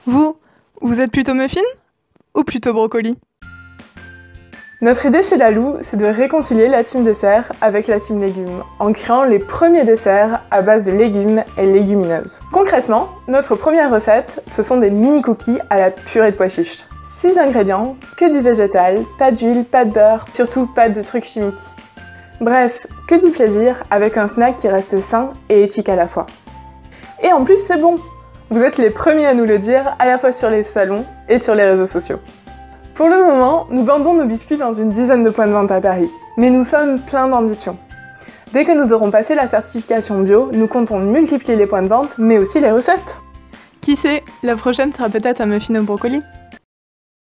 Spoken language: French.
Vous êtes plutôt muffin ou plutôt brocoli? Notre idée chez Lalou, c'est de réconcilier la team dessert avec la team légumes, en créant les premiers desserts à base de légumes et légumineuses. Concrètement, notre première recette, ce sont des mini cookies à la purée de pois chiches. 6 ingrédients, que du végétal, pas d'huile, pas de beurre, surtout pas de trucs chimiques. Bref, que du plaisir avec un snack qui reste sain et éthique à la fois. Et en plus, c'est bon! Vous êtes les premiers à nous le dire, à la fois sur les salons et sur les réseaux sociaux. Pour le moment, nous vendons nos biscuits dans une dizaine de points de vente à Paris, mais nous sommes pleins d'ambition. Dès que nous aurons passé la certification bio, nous comptons multiplier les points de vente, mais aussi les recettes. Qui sait, la prochaine sera peut-être un muffin au brocoli.